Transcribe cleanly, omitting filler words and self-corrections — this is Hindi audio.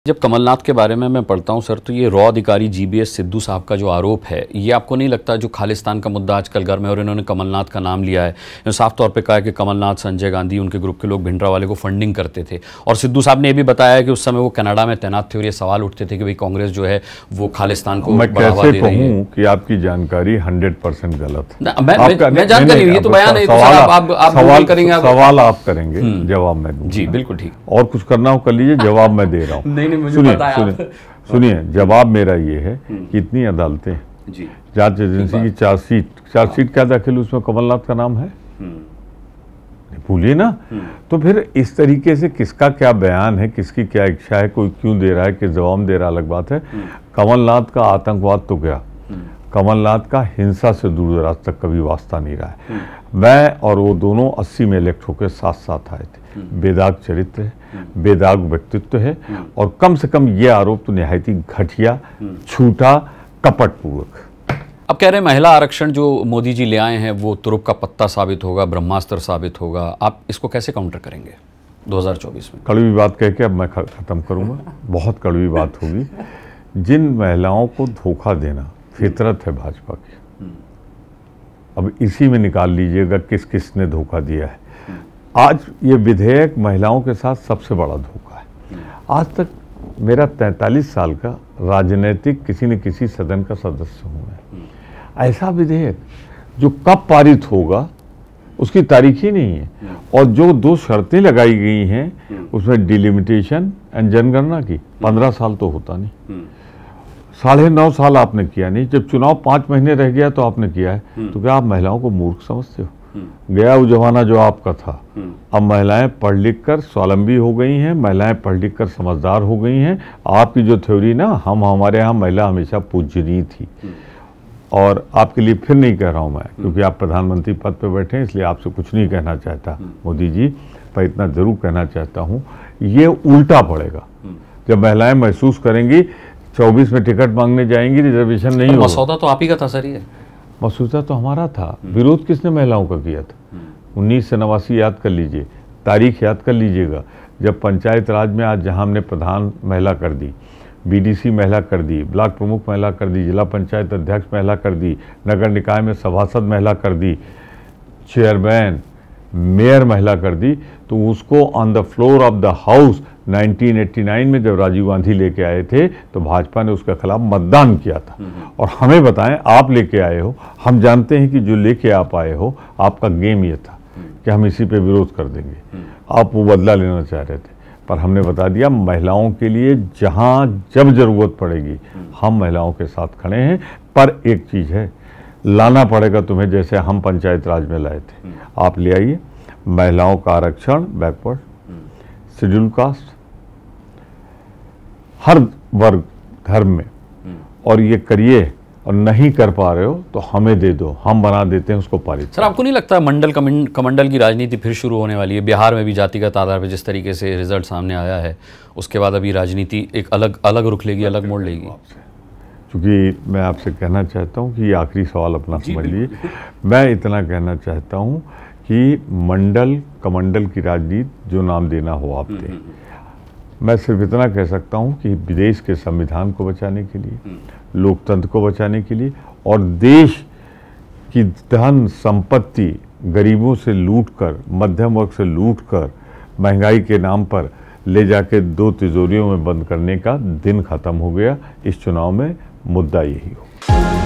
जब कमलनाथ के बारे में मैं पढ़ता हूं सर, तो ये रॉ अधिकारी जीबीएस सिद्धू साहब का जो आरोप है, ये आपको नहीं लगता जो खालिस्तान का मुद्दा आजकल गर्म है और इन्होंने कमलनाथ का नाम लिया है, इन्होंने साफ तौर पे कहा है कि कमलनाथ, संजय गांधी, उनके ग्रुप के लोग भिंडरावाले को फंडिंग करते थे। और सिद्धू साहब ने ये भी बताया है कि उस समय वो कनाडा में तैनात थे और ये सवाल उठते थे कि भाई कांग्रेस जो है वो खालिस्तान को बढ़ावा दे रही है। कि आपकी जानकारी 100% गलत है। मैं जानकारी, ये तो बयान है, आप करेंगे, सवाल आप करेंगे, जवाब मैं दूंगा। जी बिल्कुल ठीक। और कुछ करना हो कर लीजिए, जवाब मैं दे रहा हूँ। सुनिए, जवाब मेरा ये है कि इतनी अदालतें, जांच एजेंसी की चार्जशीट क्या दाखिल, उसमें कमलनाथ का नाम है, भूलिए ना। तो फिर इस तरीके से किसका क्या बयान है, किसकी क्या इच्छा है, कोई क्यों दे रहा है, किस जवाब दे रहा, अलग बात है। कमलनाथ का आतंकवाद तो क्या, कमलनाथ का हिंसा से दूर दराज तक कभी वास्ता नहीं रहा है। मैं और वो दोनों 80 में इलेक्ट होकर साथ साथ आए थे। बेदाग चरित्र है, बेदाग व्यक्तित्व है, और कम से कम ये आरोप तो निहायत ही घटिया, झूठा, कपटपूर्वक। अब कह रहे हैं महिला आरक्षण जो मोदी जी ले आए हैं वो तुरुप का पत्ता साबित होगा, ब्रह्मास्त्र साबित होगा। आप इसको कैसे काउंटर करेंगे 2024 में? कड़वी बात कह के अब मैं खत्म करूंगा। बहुत कड़वी बात होगी। जिन महिलाओं को धोखा देना फितरत है भाजपा की, अब इसी में निकाल लीजिएगा किस किस ने धोखा दिया है। आज ये विधेयक महिलाओं के साथ सबसे बड़ा धोखा है। आज तक मेरा 43 साल का राजनीतिक किसी न किसी सदन का सदस्य हूँ मैं। ऐसा विधेयक जो कब पारित होगा उसकी तारीख ही नहीं है, और जो 2 शर्तें लगाई गई हैं उसमें डिलिमिटेशन एंड जनगणना की, 15 साल तो होता नहीं, 9.5 साल आपने किया नहीं। जब चुनाव 5 महीने रह गया तो आपने किया है। तो क्या आप महिलाओं को मूर्ख समझते हो? गया वो जमाना जो आपका था। अब महिलाएं पढ़ लिख कर स्वावलंबी हो गई हैं, महिलाएं पढ़ लिख कर समझदार हो गई हैं। आपकी जो थ्योरी ना, हमारे यहाँ महिला हमेशा पूजनीय थी। और आपके लिए फिर नहीं कह रहा हूँ मैं, क्योंकि आप प्रधानमंत्री पद पे बैठे हैं, इसलिए आपसे कुछ नहीं कहना चाहता मोदी जी, पर इतना जरूर कहना चाहता हूँ, ये उल्टा पड़ेगा। जब महिलाएं महसूस करेंगी 24 में टिकट मांगने जाएंगी, रिजर्वेशन नहीं होगा। मसौदा तो आप ही का था सर, ये मसूदा तो हमारा था। विरोध किसने महिलाओं का किया था? 1989 याद कर लीजिए, तारीख याद कर लीजिएगा। जब पंचायत राज में आज जहां हमने प्रधान महिला कर दी, बीडीसी महिला कर दी, ब्लॉक प्रमुख महिला कर दी, जिला पंचायत अध्यक्ष महिला कर दी, नगर निकाय में सभासद महिला कर दी, चेयरमैन, मेयर महिला कर दी, तो उसको on the floor of the house 1989 में जब राजीव गांधी लेके आए थे तो भाजपा ने उसके खिलाफ मतदान किया था। और हमें बताएं, आप लेके आए हो, हम जानते हैं कि जो लेके आप आए हो, आपका गेम ये था कि हम इसी पे विरोध कर देंगे। आप वो बदला लेना चाह रहे थे, पर हमने बता दिया महिलाओं के लिए जहां जब जरूरत पड़ेगी हम महिलाओं के साथ खड़े हैं। पर एक चीज है, लाना पड़ेगा तुम्हें, जैसे हम पंचायत राज में लाए थे, आप ले आइए महिलाओं का आरक्षण, बैकवर्ड, शेड्यूल कास्ट, हर वर्ग धर्म में, और ये करिए। और नहीं कर पा रहे हो तो हमें दे दो, हम बना देते हैं उसको पारित। सर आपको नहीं लगता मंडल कमंडल की राजनीति फिर शुरू होने वाली है? बिहार में भी जातिगत आधार पर जिस तरीके से रिजल्ट सामने आया है, उसके बाद अभी राजनीति एक अलग रुख लेगी, अलग मोड़ लेगी। क्योंकि मैं आपसे कहना चाहता हूँ कि ये आखिरी सवाल अपना समझ लीजिए। मैं इतना कहना चाहता हूँ कि मंडल कमंडल की राजनीति जो नाम देना हो आप दें। मैं सिर्फ इतना कह सकता हूँ कि विदेश के संविधान को बचाने के लिए, लोकतंत्र को बचाने के लिए, और देश की धन संपत्ति गरीबों से लूटकर, मध्यम वर्ग से लूटकर, महंगाई के नाम पर ले जाके 2 तिजोरियों में बंद करने का दिन खत्म हो गया। इस चुनाव में मुद्दा यही हो।